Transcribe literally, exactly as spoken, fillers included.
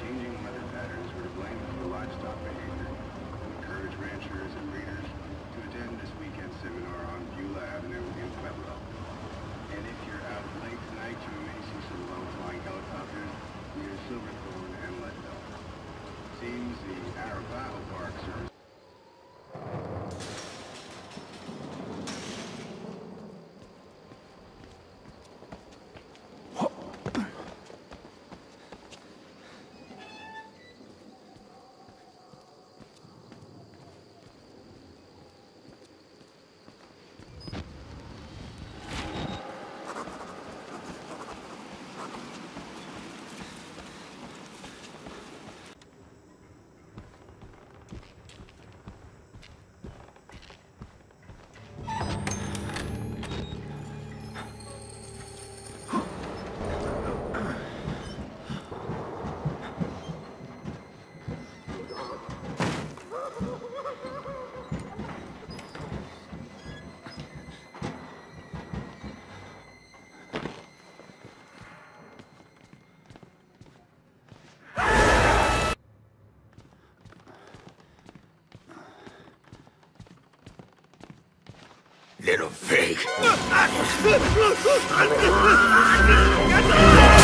changing weather patterns were to blame for livestock behavior. Encourage ranchers and breeders to attend this weekend seminar on Beulah Avenue in Pueblo. And if you're out late tonight, you may see some low-flying helicopters near Silverthorne and Leadville. Seems the Outlast Park service. Little pig.